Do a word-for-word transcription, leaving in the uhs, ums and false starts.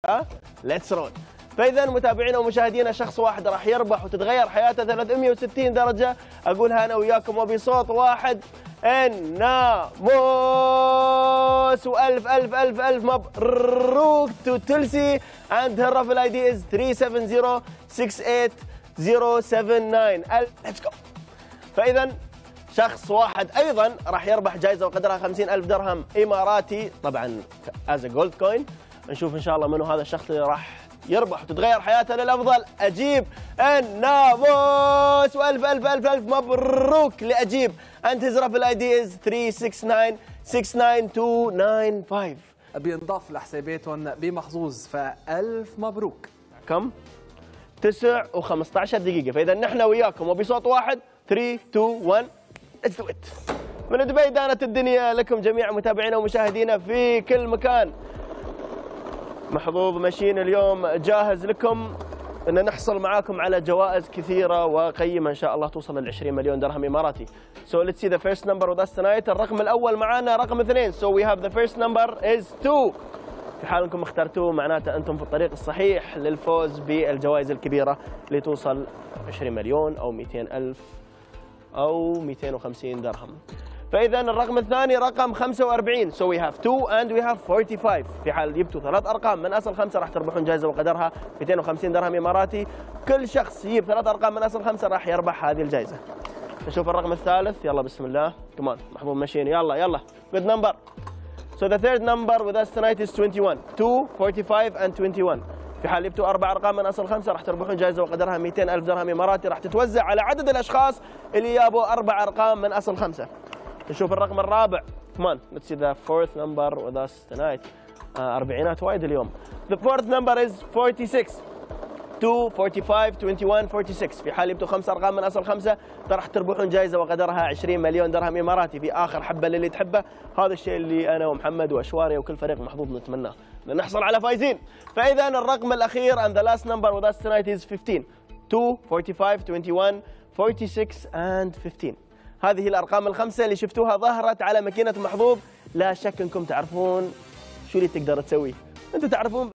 ليتس رول. فاذا متابعينا ومشاهدينا شخص واحد راح يربح وتتغير حياته ثلاثمئة وستين درجه، اقولها انا وياكم وبصوت واحد: الناموس. والف الف الف الف مبروك تو تلسي and her raffle I D is three seven zero six eight zero seven nine. ليتس جو. فاذا شخص واحد ايضا راح يربح جائزه وقدرها خمسين ألف درهم اماراتي، طبعا از جولد كوين. نشوف ان شاء الله منو هذا الشخص اللي راح يربح وتتغير حياته للافضل. اجيب الناموس. والف الف الف الف مبروك لاجيب. and his raffle I D is three six nine six nine two nine five. بينضاف لحساباتهم بمحظوظ، فالف مبروك. كم؟ تسع وخمسة عشر دقيقة. فإذا نحن وياكم وبصوت واحد ثلاثة اثنين واحد let's do it. من دبي دانت الدنيا لكم جميع متابعينا ومشاهدينا في كل مكان. محظوظ ماشين اليوم جاهز لكم ان نحصل معاكم على جوائز كثيرة وقيمة ان شاء الله توصل ل عشرين مليون درهم اماراتي. So let's see the first number with us tonight. الرقم الأول معانا رقم اثنين. So we have the first number is two. في حال انكم اخترتوه معناته انتم في الطريق الصحيح للفوز بالجوائز الكبيرة اللي توصل عشرين مليون او مئتين ألف او مئتين وخمسين درهم. فإذا الرقم الثاني رقم خمسة وأربعين. So we have two and we have forty-five. في حال جبتوا ثلاث أرقام من أصل خمسة راح تربحون جائزة وقدرها مئتين وخمسين درهم إماراتي. كل شخص يجيب ثلاث أرقام من أصل خمسة راح يربح هذه الجائزة. نشوف الرقم الثالث. يلا بسم الله. كمان محبوب ماشيين. يلا يلا. Good number. So the third number with us tonight is twenty-one. two, forty-five and twenty-one. في حال جبتوا أربع أرقام من أصل خمسة راح تربحون جائزة وقدرها مئتين ألف درهم إماراتي، راح تتوزع على عدد الأشخاص اللي جابوا أربع أرقام من أصل خمسة. نشوف الرقم الرابع. Come on, let's see the fourth number with us tonight. آه أربعينات وايد اليوم. The fourth number is forty-six. two, forty-five, twenty-one, forty-six. في حال جبتوا خمس أرقام من أصل خمسة راح تربحون جائزة وقدرها عشرين مليون درهم إماراتي في آخر حبة للي تحبه. هذا الشيء اللي أنا ومحمد وأشواري وكل فريق محظوظ نتمناه، أن نحصل على فايزين. فإذا الرقم الأخير and the last number with us tonight is fifteen. two, forty-five, twenty-one, forty-six and fifteen. هذه الأرقام الخمسة اللي شفتوها ظهرت على ماكينة محظوظ. لا شك أنكم تعرفون شو اللي تقدر تسوي. أنتم تعرفون